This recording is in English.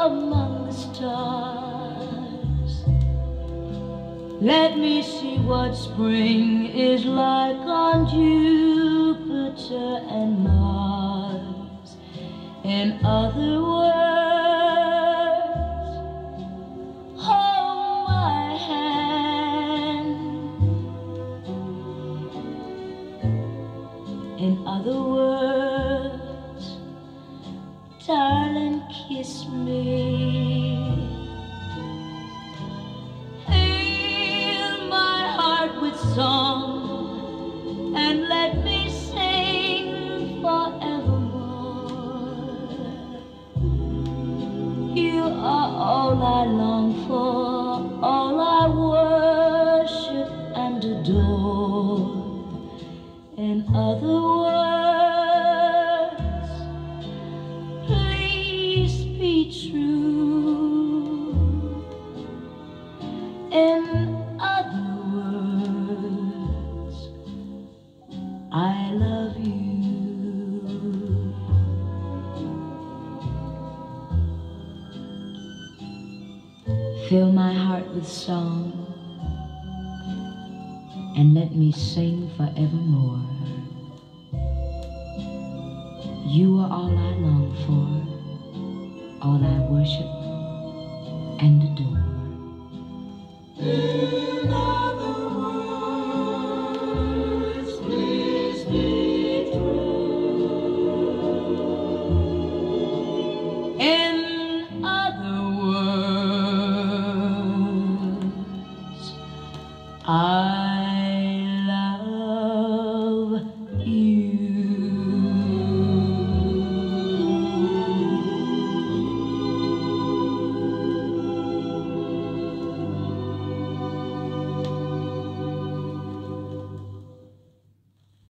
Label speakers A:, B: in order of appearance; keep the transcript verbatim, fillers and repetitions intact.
A: among the stars. Let me see what spring is like on Jupiter and Mars. In other words, hold my hand. In other words, darling, kiss me. Fill my heart with song and let me sing forevermore. You are all I long for, all I worship and adore. In other words, please be true. In other words, I love you. Fill my heart with song and let me sing forevermore. You are all I long for, all I worship and adore.